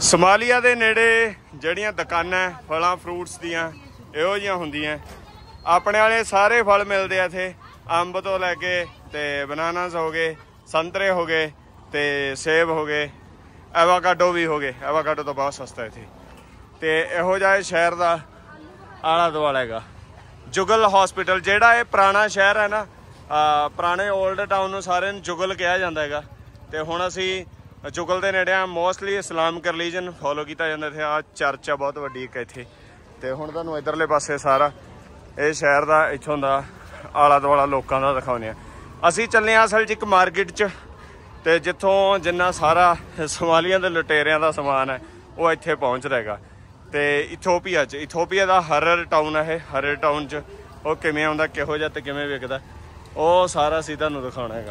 ਸਮਾਲੀਆ ਦੇ ਨੇੜੇ ਜਿਹੜੀਆਂ ਦੁਕਾਨਾਂ ਫਲਾਂ ਫਰੂਟਸ ਦੀਆਂ ਇਹੋ ਜਿਹੀਆਂ ਹੁੰਦੀਆਂ। ਆਪਣੇ ਵਾਲੇ ਸਾਰੇ ਫਲ ਮਿਲਦੇ ਆ ਇੱਥੇ, ਅੰਬ ਤੋਂ ਲੈ ਕੇ ਤੇ ਬਨਾਨਾਸ ਹੋ ਗਏ, ਸੰਤਰੇ ਹੋ ਗਏ ਤੇ ਸੇਬ ਹੋ ਗਏ, ਐਵਾਕਾਡੋ ਵੀ ਹੋ ਗਏ। ਐਵਾਕਾਡੋ ਤਾਂ ਬਹੁਤ ਸਸਤਾ ਇੱਥੇ। ਤੇ ਇਹੋ ਜਿਹਾ ਸ਼ਹਿਰ ਦਾ ਆਲਾ ਦੁਆਲਾ ਹੈਗਾ। ਜੁਗਲ ਹੌਸਪੀਟਲ ਜਿਹੜਾ ਇਹ ਪੁਰਾਣਾ ਸ਼ਹਿਰ ਹੈ ਨਾ, ਪੁਰਾਣੇ ਓਲਡ ਟਾਊਨ ਨੂੰ ਸਾਰਿਆਂ ਨੂੰ ਜੁਗਲ ਕਿਹਾ ਜਾਂਦਾ ਹੈਗਾ। ਤੇ ਹੁਣ ਅਸੀਂ ਜੁਗਲ ਦੇ ਨੇੜੇ ਆ। ਮੋਸਟਲੀ ਇਸਲਾਮਿਕ ਰਿਲੀਜਨ ਫੋਲੋ ਕੀਤਾ ਜਾਂਦਾ ਇੱਥੇ। ਆ ਚਰਚ ਆ ਬਹੁਤ ਵੱਡੀ ਇੱਕ ਇੱਥੇ। ਤੇ ਹੁਣ ਤੁਹਾਨੂੰ ਇੱਧਰਲੇ ਪਾਸੇ ਸਾਰਾ ਇਹ ਸ਼ਹਿਰ ਦਾ ਇੱਥੋਂ ਦਾ ਆਲਾ ਦੁਆਲਾ ਲੋਕਾਂ ਦਾ ਦਿਖਾਉਂਦੇ ਆ। ਅਸੀਂ ਚੱਲੇ ਹਾਂ ਅਸਲ 'ਚ ਇੱਕ ਮਾਰਕੀਟ 'ਚ, ਤੇ ਜਿੱਥੋਂ ਜਿੰਨਾ ਸਾਰਾ ਸੋਮਾਲੀਆ ਦੇ ਲੁਟੇਰਿਆਂ ਦਾ ਸਮਾਨ ਹੈ ਉਹ ਇੱਥੇ ਪਹੁੰਚਦਾ ਹੈਗਾ। ਤੇ ਇਥੋਪੀਆ ਦਾ ਹਰਰ ਟਾਊਨ ਹੈ ਇਹ। ਹਰਰ ਟਾਊਨ 'ਚ ਉਹ ਕਿਵੇਂ ਆਉਂਦਾ, ਕਿਹੋ ਜਿਹਾ ਤੇ ਕਿਵੇਂ ਵਿਕਦਾ, ਉਹ ਸਾਰਾ ਅਸੀਂ ਤੁਹਾਨੂੰ ਦਿਖਾਉਣਾ ਹੈਗਾ।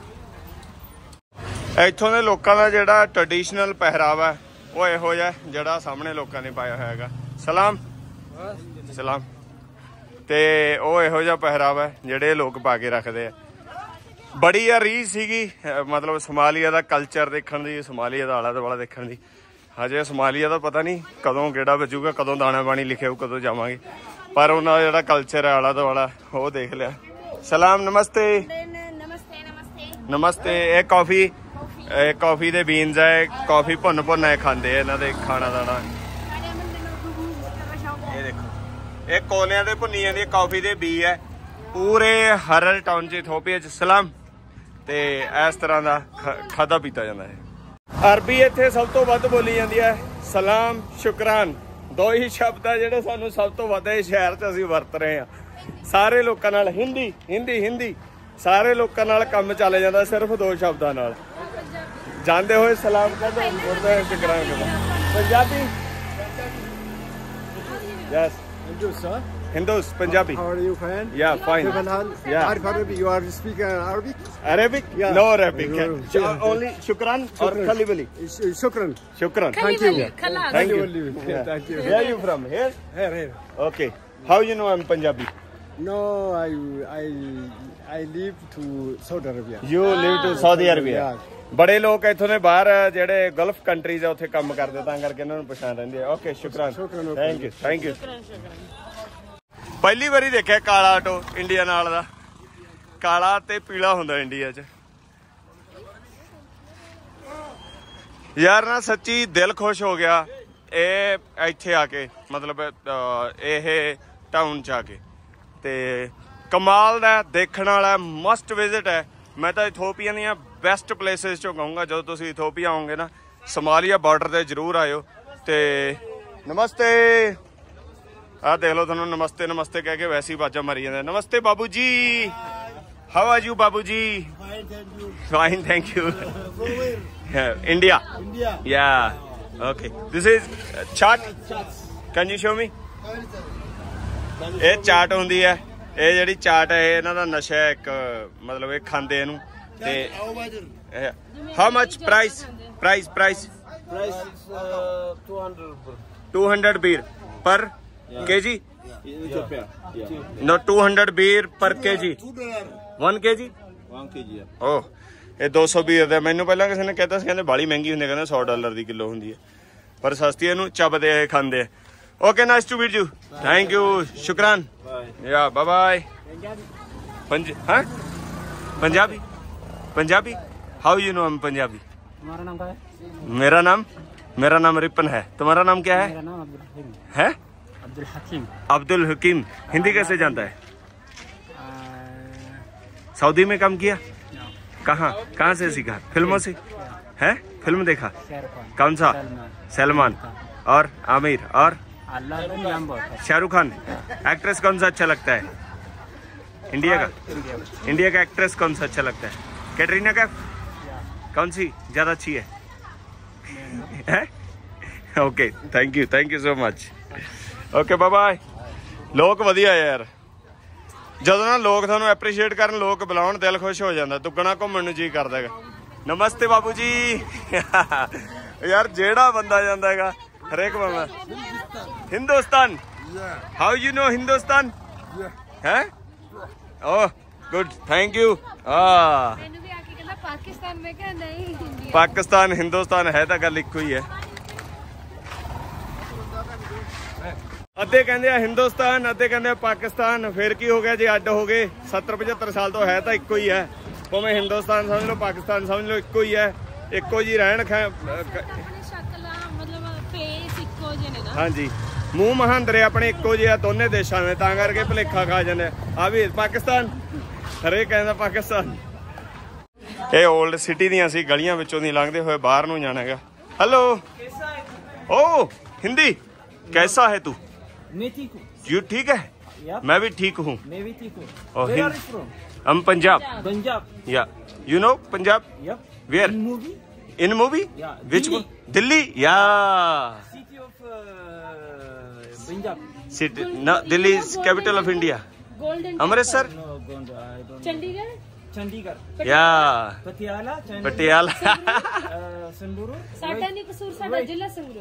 ਇੱਥੋਂ ਦੇ ਲੋਕਾਂ ਦਾ ਜਿਹੜਾ ਟ੍ਰੈਡੀਸ਼ਨਲ ਪਹਿਰਾਵਾ ਉਹ ਇਹੋ ਜਿਹਾ ਜਿਹੜਾ ਸਾਹਮਣੇ ਲੋਕਾਂ ਨੇ ਪਾਇਆ ਹੋਇਆ ਹੈਗਾ। ਸਲਾਮ ਸਲਾਮ। ਤੇ ਉਹ ਇਹੋ ਜਿਹਾ ਪਹਿਰਾਵਾ ਜਿਹੜੇ ਲੋਕ ਪਾ ਕੇ ਰੱਖਦੇ ਆ। ਬੜੀ ਆ ਰੀਝ ਸੀਗੀ ਮਤਲਬ ਸੋਮਾਲੀਆ ਦਾ ਕਲਚਰ ਦੇਖਣ ਦੀ, ਸੋਮਾਲੀਆ ਦਾ ਆਲਾ ਦੁਆਲਾ ਦੇਖਣ ਦੀ। ਹਜੇ ਸੋਮਾਲੀਆ ਦਾ ਪਤਾ ਨਹੀਂ ਕਦੋਂ ਗੇੜਾ ਵੱਜੂਗਾ, ਕਦੋਂ ਦਾਣਾ ਪਾਣੀ ਲਿਖਿਆ, ਕਦੋਂ ਜਾਵਾਂਗੇ। ਪਰ ਉਹਨਾਂ ਦਾ ਜਿਹੜਾ ਕਲਚਰ ਹੈ ਆਲਾ ਦੁਆਲਾ ਉਹ ਦੇਖ ਲਿਆ। ਸਲਾਮ ਨਮਸਤੇ ਨਮਸਤੇ। ਇਹ ਕਾਫੀ ਦੇ ਬੀਨਸ ਹੈ। ਕਾਫੀ ਭੁੰਨ ਹੈ ਖਾਂਦੇ ਇਹਨਾਂ ਦੇ ਖਾਣਾ ਦਾਣਾ। ਇਹ ਦੇਖੋ ਇਹ ਕੋਲਿਆਂ ਦੇ ਭੁੰਨੀ ਜਾਂਦੀ ਕਾਫੀ ਦੇ ਬੀ ਹੈ। ਪੂਰੇ ਹਰਰ ਟਾਊਨ 'ਚ ਇਥੋਪੀਆ 'ਚ ਸਲਾਮ। ਤੇ ਇਸ ਤਰ੍ਹਾਂ ਦਾ ਖਾਧਾ ਪੀਤਾ ਜਾਂਦਾ ਹੈ। ਅਰਬੀ ਇੱਥੇ ਸਭ ਤੋਂ ਵੱਧ ਬੋਲੀ ਜਾਂਦੀ ਹੈ। ਸਲਾਮ ਸ਼ੁਕਰਾਨ ਦੋ ਹੀ ਸ਼ਬਦ ਆ ਜਿਹੜੇ ਸਾਨੂੰ ਸਭ ਤੋਂ ਵੱਧ ਇਸ ਸ਼ਹਿਰ 'ਚ ਅਸੀਂ ਵਰਤ ਰਹੇ ਹਾਂ। ਸਾਰੇ ਲੋਕਾਂ ਨਾਲ ਹਿੰਦੀ ਸਾਰੇ ਲੋਕਾਂ ਨਾਲ ਕੰਮ ਚੱਲ ਜਾਂਦਾ ਸਿਰਫ ਦੋ ਸ਼ਬਦਾਂ ਨਾਲ। ਜਾਂਦੇ ਹੋਏ ਸਲਾਮ ਕਹਿੰਦੇ, ਮੁਰਦੇ ਸ਼ੁਕਰਾਨ ਕਹਿੰਦੇ। Punjabi yes Hindus, Punjabi. How are you, friend? Yeah, fine. Yeah. Arabic. You are speaking Arabic? Arabic? Yeah. No Arabic. Only shukran or khalibali? Shukran. Shukran. Thank you. Thank you. Yeah. Thank you. Where are you from? Here? Here. Okay. How you know I'm Punjabi? No, I live to Saudi Arabia. You live to Saudi Arabia? Yeah. ਬੜੇ ਲੋਕ ਇੱਥੋਂ ਦੇ ਬਾਹਰ ਜਿਹੜੇ Gulf countries ਆ ਉੱਥੇ ਕੰਮ ਕਰਦੇ, ਤਾਂ ਕਰਕੇ ਇਹਨਾਂ ਨੂੰ ਪਛਾਣ ਰਹਿੰਦੀ ਹੈ। ਓਕੇ ਸ਼ੁਕਰਾਨ। Thank you. ਪਹਿਲੀ ਵਾਰੀ ਦੇਖਿਆ ਕਾਲਾ ਆਟੋ ਇੰਡੀਆ ਨਾਲ ਦਾ। ਕਾਲਾ ਤੇ ਪੀਲਾ ਹੁੰਦਾ ਇੰਡੀਆ 'ਚ। ਯਾਰ ਨਾ ਸੱਚੀ ਦਿਲ ਖੁਸ਼ ਹੋ ਗਿਆ ਇਹ ਇੱਥੇ ਆ ਕੇ, ਮਤਲਬ ਇਹ ਟਾਊਨ 'ਚ ਆ ਕੇ। ਤੇ ਕਮਾਲ ਦਾ, ਦੇਖਣ ਵਾਲਾ, ਮਸਟ ਵਿਜ਼ਿਟ ਹੈ। ਮੈਂ ਤਾਂ ਇਥੋਪੀਆ ਦੀਆਂ ਬੈਸਟ ਪਲੇਸਿਸ 'ਚੋਂ ਕਹੂੰਗਾ। ਜਦੋਂ ਤੁਸੀਂ ਇਥੋਪੀਆ ਆਓਗੇ ਨਾ, ਸੋਮਾਲੀਆ ਬਾਰਡਰ ਤੇ ਜ਼ਰੂਰ ਆਇਓ। ਤੇ ਨਮਸਤੇ ਆਹ ਦੇਖ ਲਓ, ਤੁਹਾਨੂੰ ਨਮਸਤੇ ਕਹਿ ਕੇ ਵੈਸੇ ਹੀ ਬਾਜਾ ਮਾਰੀ ਜਾਂਦੇ। ਨਮਸਤੇ ਬਾਬੂ ਜੀ, ਹਾਊ ਆਰ ਯੂ ਬਾਬੂ ਜੀ? Fine thank you. India yeah okay. This is chaat. Can you show me? ਇਹ ਚਾਟ ਹੁੰਦੀ ਹੈ। ਇਹ ਜਿਹੜੀ ਚਾਟ ਹੈ ਇਹਨਾਂ ਦਾ ਨਸ਼ਾ ਹੈ ਇੱਕ, ਮਤਲਬ ਇਹ ਖਾਂਦੇ ਇਹਨੂੰ। ਤੇ ਹਾਊ ਮਚ ਪ੍ਰਾਈਸ 200 ਬੀਰ ਪਰ kg? No, 200 beer per kg. 1 kg? 1 kg. Oh, ਇਹ 200 ਬੀਰ ਦਾ। ਮੈਨੂੰ ਪਹਿਲਾਂ ਕਿਸੇ ਨੇ ਕਹਿਤਾ ਸੀ, ਕਹਿੰਦੇ ਬਾਲੀ ਮਹਿੰਗੀ ਹੁੰਦੀ, ਕਹਿੰਦੇ $100 ਦੀ ਕਿਲੋ ਹੁੰਦੀ ਹੈ, ਪਰ ਸਸਤੀ ਇਹਨੂੰ ਚੱਬਦੇ ਇਹ ਖਾਂਦੇ ਆ। Okay, nice to meet you. Thank you, ਸ਼ੁਕਰਾਨ। Yeah bye bye. Punjabi? How you know Punjabi? तुम्हारा नाम क्या है? मेरा नाम रिपन है। तुम्हारा नाम क्या है? मेरा नाम अब्दुल हकीम। अब्दुल हकीम। हिंदी कैसे जानता है? सऊदी में काम किया? कहाँ से सीखा? फिल्मों से है? फिल्म देखा? कौन सा? सलमान और आमिर और शाहरुख खान। एक्ट्रेस कौन सा अच्छा लगता है? इंडिया का एक्ट्रेस कौन सा अच्छा लगता है? कैटरीना कैफ? कौन सी ज्यादा अच्छी है? Okay, thank you so much. Okay bye bye. लोग वधिया यार, ਜਦੋਂ ਨਾ ਲੋਕ ਤੁਹਾਨੂੰ ਐਪਰੀਸ਼ੀਏਟ ਕਰਨ, ਲੋਕ ਬੁਲਾਉਣ, ਦਿਲ ਖੁਸ਼ ਹੋ ਜਾਂਦਾ। ਦੁੱਗਣਾ ਘੁੰਮਣ ਨੂੰ ਜੀ ਕਰਦਾ ਹੈਗਾ। ਨਮਸਤੇ ਬਾਬੂ ਜੀ। ਯਾਰ ਜਿਹੜਾ ਬੰਦਾ ਜਾਂਦਾ ਹੈਗਾ ਹਰੇਕ ਬੰਦਾ। Hindustan? How you know Hindustan? ਹੈ? Oh good, thank you. Pakistan में क्या? नहीं, पाकिस्तान हिंदुस्तान है तो गल इको ही है। ਅੱਧੇ ਕਹਿੰਦੇ ਆ ਹਿੰਦੁਸਤਾਨ, ਅੱਧੇ ਕਹਿੰਦੇ ਆ ਪਾਕਿਸਤਾਨ। ਫਿਰ ਕੀ ਹੋ ਗਿਆ ਜੇ ਅੱਡ ਹੋ ਗਏ? 70-75 ਸਾਲ ਤੋਂ ਹੈ ਤਾਂ ਇੱਕੋ ਹੀ ਹੈ, ਭਾਵੇਂ ਹਿੰਦੁਸਤਾਨ ਸਮਝ ਲਓ ਪਾਕਿਸਤਾਨ ਸਮਝ ਲਓ, ਇੱਕੋ ਹੀ ਹੈ, ਇੱਕੋ ਜੀ ਰਹਿਣ ਹਾਂਜੀ। ਮੂੰਹ ਮਹਾਂਦਰੇ ਆਪਣੇ ਇੱਕੋ ਜਿਹੇ ਆ ਦੋਨੇ ਦੇਸ਼ਾਂ ਦੇ, ਤਾਂ ਕਰਕੇ ਭੁਲੇਖਾ ਖਾ ਜਾਂਦੇ ਆ ਵੀ ਪਾਕਿਸਤਾਨ, ਹਰੇਕ ਕਹਿੰਦਾ ਪਾਕਿਸਤਾਨ। ਇਹ ਓਲਡ ਸਿਟੀ ਦੀਆਂ ਅਸੀਂ ਗਲੀਆਂ ਵਿੱਚੋਂ ਦੀ ਲੰਘਦੇ ਹੋਏ ਬਾਹਰ ਨੂੰ ਜਾਣਾ ਹੈਗਾ। ਹੈਲੋ ओ हिंदी, कैसा है तू? मैं ठीक हूँ। यू ठीक है? मैं भी ठीक हूँ। मैं भी ठीक हूँ। हम Punjab. Punjab. Yeah you know Punjab? Where? In movie? Yeah. Which one? Delhi? Yeah. City of Punjab. City. No, Delhi is capital of India. Golden. Amritsar? No, I don't know. Chandigarh? Chandigarh. Yeah. Patiala. Patiala. Samburu. साडा नहीं कसूर, साडा जिला संगरूर।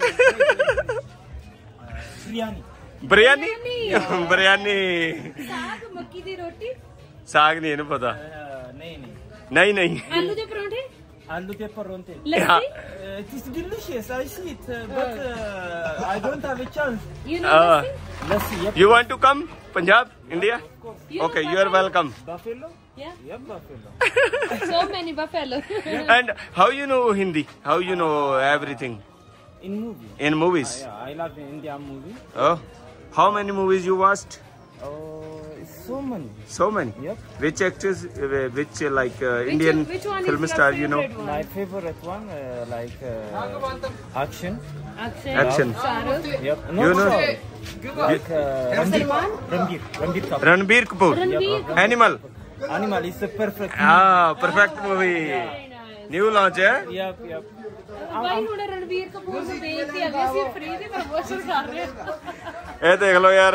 बिरयानी। बिरयानी? बिरयानी। साग मक्की दी रोटी? साग नहीं है पता। नहीं। नहीं। आलू दे परांठे? आलू के परांठे। लस्सी? It is delicious. I see it, but I don't have a chance. You know lassi? Lassi. Yep. You want to come Punjab, India? Okay, you are welcome. Buffalo. Yeah. Yep, buffalo. So many buffalo. And how you know Hindi? How you know everything? In movie. In movies? Yeah, I love the Indian movie. Oh, how many movies you watched? So many. So many. Yep. Which actors? Which Indian which one film is star your you know? favorite one? My favorite one, action. Action. Shahrukh? Yep. You know? Like Ranbir Kapoor. Ranbir Kapoor. Ranbir. Animal. Animal is the perfect. Perfect movie. New launch है? Yep. भाई ਹੁਣ ਰਣਵੀਰ ਕਪੂਰ ਨੂੰ ਦੇਖ ਕੇ ਅਗੇ ਅਸੀਂ free ਦੀ promotion ਕਰ ਰਹੇ ਹਾਂ। ਇਹ ਦੇਖ ਲਓ ਯਾਰ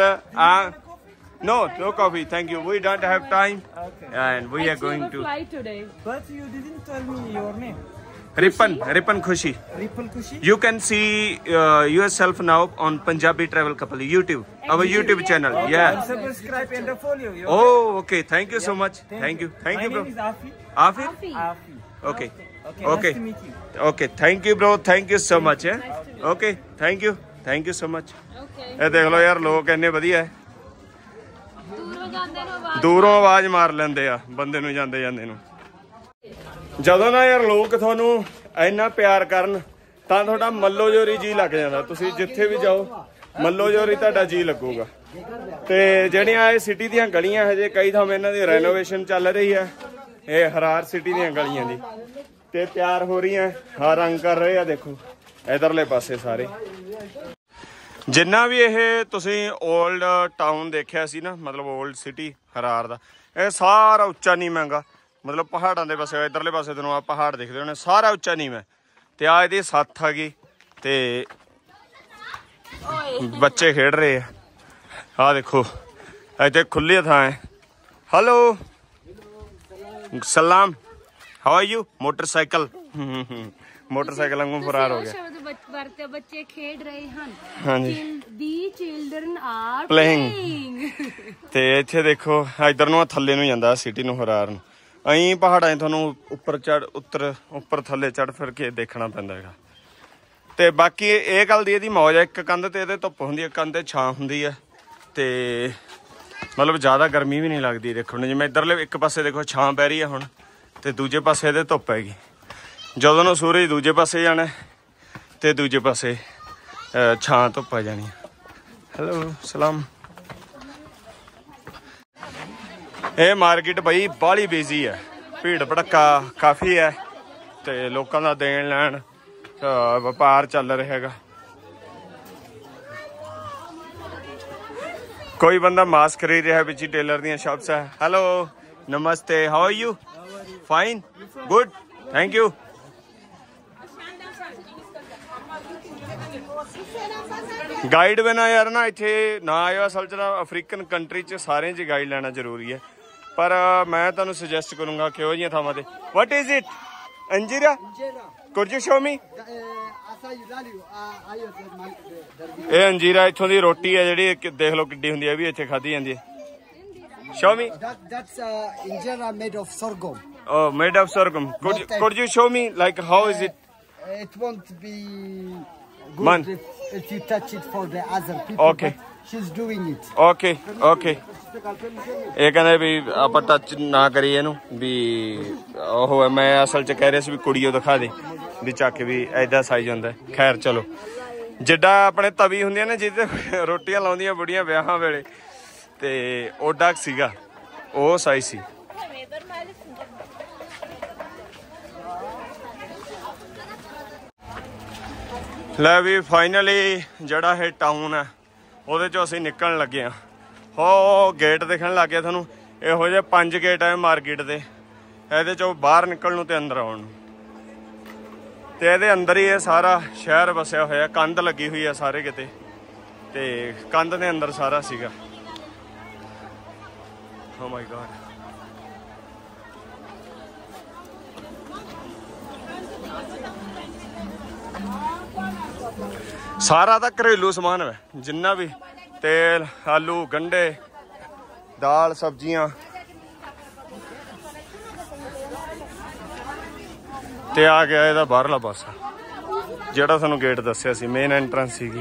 No coffee, thank you. We don't have time. Okay. And we are going to flight today. But you didn't tell me your name. Ripan Khushi. Ripple Kushi. You can see yourself now on Punjabi Travel Couple YouTube, our YouTube channel. Yeah. I'll subscribe and follow you. Oh, okay. Thank you so much. Thank you, My bro. name is Afi. Afi? Afi. Okay. Okay. Okay. Nice to meet you. Okay. Thank you, bro. Thank you so much. Okay. Thank you so much. Okay. ਇਹ ਦੇਖ ਲਓ ਯਾਰ ਲੋਕ ਇੰਨੇ ਵਧੀਆ ਹੈ, ਦੂਰੋਂ ਜਾਂਦੇ ਨੂੰ ਆਵਾਜ਼ ਦੂਰੋਂ ਆਵਾਜ਼ ਮਾਰ ਲੈਂਦੇ ਆ ਬੰਦੇ ਨੂੰ ਜਾਂਦੇ ਨੂੰ। ਜਦੋਂ ਨਾ ਯਾਰ ਲੋਕ ਤੁਹਾਨੂੰ ਇੰਨਾ ਪਿਆਰ ਕਰਨ ਤਾਂ ਤੁਹਾਡਾ ਮੱਲੋ ਜੋਰੀ ਜੀ ਲੱਗ ਜਾਂਦਾ। ਤੁਸੀਂ ਜਿੱਥੇ ਵੀ ਜਾਓ ਮੱਲੋ ਜੋਰੀ ਤੁਹਾਡਾ ਜੀ ਲੱਗੂਗਾ। ਤੇ ਜਿਹੜੀਆਂ ਇਹ ਸਿਟੀ ਦੀਆਂ ਗਲੀਆਂ ਹਜੇ ਕਈ ਥਾਂ ਇਹਨਾਂ ਦੀ ਰੈਨੋਵੇਸ਼ਨ ਚੱਲ ਰਹੀ ਹੈ, ਇਹ ਹਰਾਰ ਸਿਟੀ ਦੀਆਂ ਗਲੀਆਂ ਦੀ, ਤੇ ਤਿਆਰ ਹੋ ਰਹੀਆਂ, ਹਾਂ ਰੰਗ ਕਰ ਰਹੇ ਆ। ਦੇਖੋ ਇਧਰਲੇ ਪਾਸੇ ਸਾਰੇ ਜਿੰਨਾ ਵੀ ਇਹ ਤੁਸੀਂ ਓਲਡ ਟਾਊਨ ਦੇਖਿਆ ਸੀ ਨਾ, ਮਤਲਬ ਓਲਡ ਸਿਟੀ ਹਰਾਰ ਦਾ, ਇਹ ਸਾਰਾ ਉੱਚਾ ਨੀਵਾਂ ਹੈਗਾ। ਮਤਲਬ ਪਹਾੜਾਂ ਦੇ ਪਾਸੇ ਇਧਰਲੇ ਪਾਸੇ ਤੁਹਾਨੂੰ ਆ ਪਹਾੜ ਦਿਖਦੇ ਹੋਣੇ, ਸਾਰਾ ਉੱਚਾ ਨੀਵਾਂ। ਤੇ ਆ ਇਹਦੀ ਸੱਥ ਆ ਗਈ ਤੇ ਬੱਚੇ ਖੇਡ ਰਹੇ ਆ। ਆ ਦੇਖੋ ਇੱਥੇ ਖੁੱਲੀ ਥਾਂ ਹੈ। ਹੈਲੋ ਸਲਾਮ, how are you? Motorcycle motorcycle ਵਾਂਗੂ ਫਰਾਰ ਹੋ ਗਿਆ। ਵਰਤੇ ਬੱਚੇ ਖੇਡ ਰਹੇ ਹਨ। ਹਾਂਜੀ। The children are playing. ਤੇ ਇੱਥੇ ਦੇਖੋ ਇਧਰ ਨੂੰ ਥੱਲੇ ਨੂੰ ਜਾਂਦਾ ਸਿਟੀ ਨੂੰ ਹਰਾਰ ਨੂੰ। ਅਸੀਂ ਪਹਾੜਾਂ 'ਚ ਤੁਹਾਨੂੰ ਉੱਪਰ ਥੱਲੇ ਚੜ ਫਿਰ ਕੇ ਦੇਖਣਾ ਪੈਂਦਾ ਹੈਗਾ। ਤੇ ਬਾਕੀ ਇਹ ਗੱਲ ਦੀ ਇਹਦੀ ਮੌਜ ਹੈ, ਇੱਕ ਕੰਧ ਤੇ ਇਹਦੇ ਧੁੱਪ ਹੁੰਦੀ ਹੈ, ਕੰਧ ਤੇ ਛਾਂ ਹੁੰਦੀ ਹੈ, ਤੇ ਮਤਲਬ ਜ਼ਿਆਦਾ ਗਰਮੀ ਵੀ ਨਹੀਂ ਲੱਗਦੀ। ਦੇਖੋ ਜਿਵੇਂ ਇੱਧਰਲੇ ਇੱਕ ਪਾਸੇ ਦੇਖੋ ਛਾਂ ਪੈ ਰਹੀ ਹੈ ਹੁਣ, ਤੇ ਦੂਜੇ ਪਾਸੇ ਇਹਦੇ ਧੁੱਪ ਹੈਗੀ। ਜਦੋਂ ਨੂੰ ਸੂਰਜ ਦੂਜੇ ਪਾਸੇ ਜਾਣਾ ਤੇ ਦੂਜੇ ਪਾਸੇ ਛਾਂ ਧੁੱਪ ਆ ਜਾਣੀ। ਹੈਲੋ ਸਲਾਮ। ਇਹ ਮਾਰਕੀਟ ਬਈ ਬਾਹਲੀ ਬਿਜ਼ੀ ਹੈ, ਭੀੜ ਭੜੱਕਾ ਕਾਫੀ ਹੈ, ਤੇ ਲੋਕਾਂ ਦਾ ਦੇਣ ਲੈਣ ਵਪਾਰ ਚੱਲ ਰਿਹਾ ਹੈਗਾ। ਕੋਈ ਬੰਦਾ ਮਾਸਕ ਖਰੀਦ ਰਿਹਾ ਵਿੱਚ ਹੀ ਟੇਲਰ ਦੀਆਂ ਸ਼ਾਪਸ ਹੈ। ਹੈਲੋ ਨਮਸਤੇ, how are you? Fine, good, thank you. Guide ਬਿਨਾਂ ਯਾਰ ਨਾ ਇੱਥੇ ਨਾ ਆਇਓ। ਅਸਲ 'ਚ ਤਾਂ ਅਫਰੀਕਨ ਕੰਟਰੀ 'ਚ ਸਾਰਿਆਂ 'ਚ ਗਾਈਡ ਲੈਣਾ ਜ਼ਰੂਰੀ ਹੈ, ਪਰ ਮੈਂ ਤੁਹਾਨੂੰ ਸੁਜੈਸਟ ਕਰੂੰਗਾ ਕਿ ਉਹ ਜਿਹੀਆਂ ਥਾਵਾਂ ਤੇ। What is it? Injera? Could you show me? ਇਹ ਅੰਜੀਰਾ ਇੱਥੋਂ ਦੀ ਰੋਟੀ ਹੈ ਜਿਹੜੀ ਦੇਖ ਲਓ ਕਿੱਡੀ ਹੁੰਦੀ ਹੈ, ਵੀ ਇੱਥੇ ਖਾਧੀ ਜਾਂਦੀ ਹੈ। Show me. That's injera made of sorghum. Oh, made of sorghum. Could you show me like how is it? It won't be good Man, if you touch it for the other people. Okay. But she's doing it. Okay okay ਇਹ ਕਹਿੰਦੇ ਵੀ ਆਪਾਂ touch ਨਾ ਕਰੀਏ ਇਹਨੂੰ ਵੀ ਉਹ ਹੈ ਮੈਂ ਅਸਲ 'ਚ ਕਹਿ ਰਿਹਾ ਸੀ ਵੀ ਕੁੜੀਓ ਦਿਖਾ ਦੇ ਵੀ ਚੱਕ ਵੀ ਐਡਾ ਸਾਈਜ਼ ਹੁੰਦਾ ਖੈਰ ਚਲੋ ਜਿੱਡਾ ਆਪਣੇ ਤਵੀ ਹੁੰਦੀਆਂ ਨੇ ਜਿਹਦੇ ਰੋਟੀਆਂ ਲਾਉਂਦੀਆਂ ਬੁੜੀਆਂ ਵਿਆਹਾਂ ਵੇਲੇ ਤੇ ਓਡਾ ਸੀਗਾ ਉਹ ਸਾਈਜ਼ ਸੀ ਲੈ ਵੀ ਫਾਈਨਲੀ ਜਿਹੜਾ ਇਹ ਟਾਊਨ ਹੈ ਉਹਦੇ 'ਚੋਂ ਅਸੀਂ ਨਿਕਲਣ ਲੱਗੇ ਹਾਂ ਹੋ ਗੇਟ ਦਿਖਣ ਲੱਗ ਗਿਆ ਤੁਹਾਨੂੰ ਇਹੋ ਜਿਹੇ 5 ਗੇਟ ਹੈ ਮਾਰਕੀਟ ਦੇ ਇਹਦੇ 'ਚੋਂ ਬਾਹਰ ਨਿਕਲਣ ਨੂੰ ਤੇ ਅੰਦਰ ਆਉਣ ਨੂੰ ਤੇ ਇਹਦੇ ਅੰਦਰ ਹੀ ਇਹ ਸਾਰਾ ਸ਼ਹਿਰ ਵਸਿਆ ਹੋਇਆ ਕੰਧ ਲੱਗੀ ਹੋਈ ਹੈ ਸਾਰੇ ਕਿਤੇ ਤੇ ਕੰਧ ਦੇ ਅੰਦਰ ਸਾਰਾ ਸੀਗਾ ਓ ਮਾਈ ਗॉड ਸਾਰਾ ਤਾਂ ਘਰੇਲੂ ਸਮਾਨ ਹੈ ਜਿੰਨਾ ਵੀ ਤੇਲ ਆਲੂ ਗੰਢੇ ਦਾਲ ਸਬਜ਼ੀਆਂ ਤੇ ਆ ਗਿਆ ਇਹਦਾ ਬਾਹਰਲਾ ਪਾਸਾ ਜਿਹੜਾ ਤੁਹਾਨੂੰ ਗੇਟ ਦੱਸਿਆ ਸੀ ਮੇਨ ਐਂਟਰੈਂਸ ਸੀਗੀ